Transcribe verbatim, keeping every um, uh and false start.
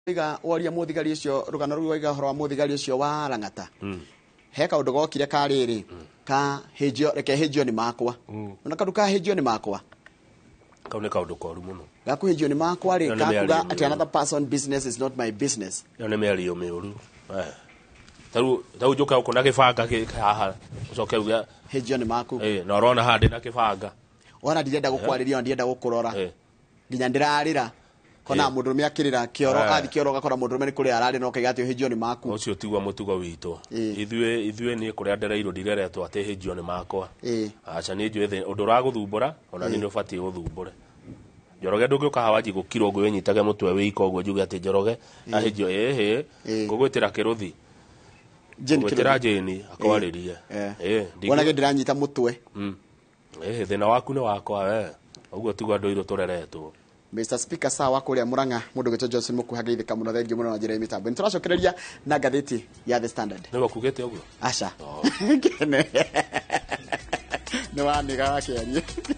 Iga woria muthigari ucio rugano rwa iga horo wa muthigari ucio wa Lang'ata mm. he kaundu gokire kariri mm. ka hejio reke hejio ni makwa mm. na kandu ka hejio ni makwa kau ne kaundu koru muno gaku hejio ni makwa ri kakuga ati another person business is not my business yo ne meri yo meuru eh taru taru joka uko na kibanga ke haha ucoke uga hejio ni maku eh na rona handi na kibanga ora ndirenda gukwariria ndirenda gukurora eh nginya ndirarira kona mundurume akirira kioro athi kioro gakora mundurume ni kuri arari no kaigatio hejio ni maku ucio tigwa mutugo wito ithue ithue ni kuri andereiro ndireretwo ate hejio ni makwa eh acha ni njue the undu ra guthumbura ona ni ndubati guthumbure Njoroge ndungiuka hawaji gukiro ngwe nyitage mutwe wika ogwo njuge ati Njoroge ahejio eh eh ngugwitira kiruthi jeni ngugwitira jeni akwaririe eh wona ge ndiranyita mutwe mm eh thina waku ni wakwa we ogwo tigwa ndoiro tureretwo Mister Speaker sawa kuria Murang'a mundu gito Johnson mukuhageithika muno thengi muno na njira imitambo nituracokereria na gatheti ya The Standard nigo kugete ogwo aca kene ni waniga wakiarie